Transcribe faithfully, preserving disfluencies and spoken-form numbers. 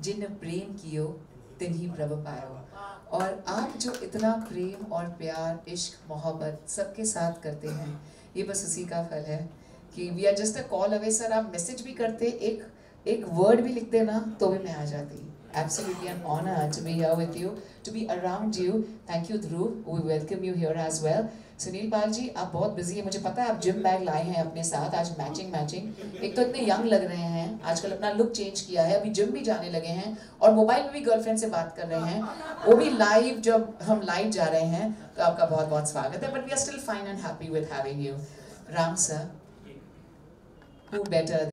जिन प्रेम कियो तिन्ही प्रभ पायो। और आप जो इतना प्रेम और प्यार, इश्क, मोहब्बत सबके साथ करते हैं, ये बस उसी का फल है कि we are just a call away. Sir आप मैसेज भी करते, एक एक वर्ड भी लिखते ना तो भी मैं आ जाती। Absolutely an honor to be here with you, to be around you. Thank you Dhruv, we welcome you here as well. Sunil Pal ji, आप बहुत बिजी हैं, मुझे पता है आप जिम बैग लाए हैं अपने साथ आज। मैचिंग मैचिंग एक तो इतने यंग लग रहे हैं, आजकल अपना लुक चेंज किया है, अभी जिम भी जाने लगे हैं और मोबाइल में भी गर्लफ्रेंड से बात कर रहे हैं, वो भी लाइव। जब हम लाइव जा रहे हैं तो आपका बहुत बहुत स्वागत है। But we are still fine and happy with having you. Ram sir, who better